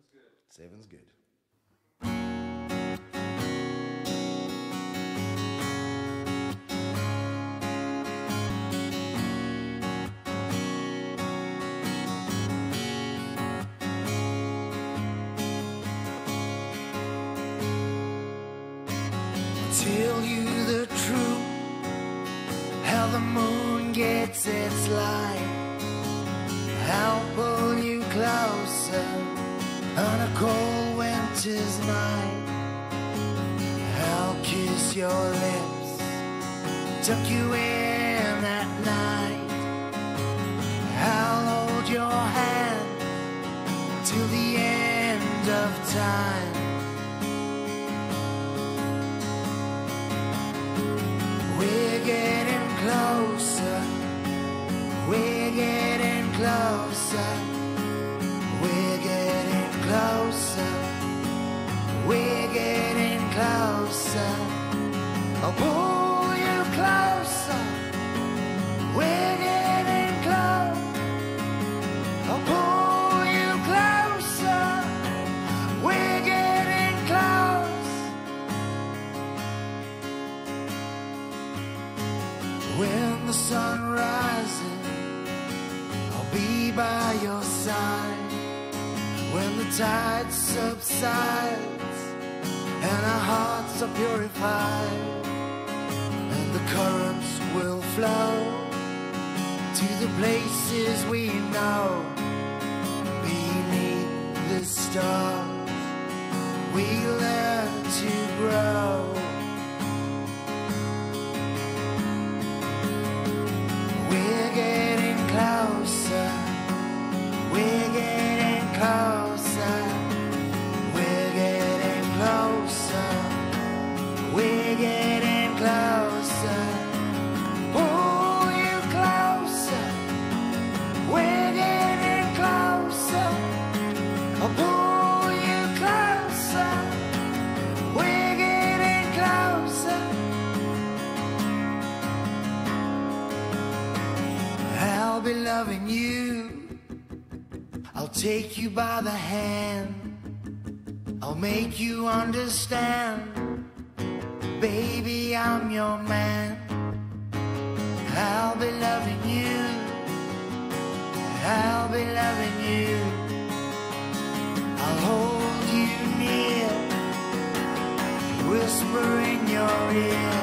Seven's good. Tell you the truth, how the moon gets its light. I'll pull you closer on a cold winter's night. I'll kiss your lips, tuck you in at night. I'll hold your hand till the end of time. We're getting closer, we're getting closer, we're getting closer, we're getting closer. I'll pull you closer, we're getting close. I'll pull you closer, we're getting close. When the sun rises, I'll be by your side. When the tide subsides and our hearts are purified, and the currents will flow to the places we know. Beneath the stars, we learn to grow. We're getting closer, we're getting closer, we're getting closer, we're getting closer. Pull you closer, we're getting closer. I'll pull you closer, we're getting closer. I'll be loving you, I'll take you by the hand, I'll make you understand, baby, I'm your man. I'll be loving you, I'll be loving you, I'll hold you near, whisper in your ear.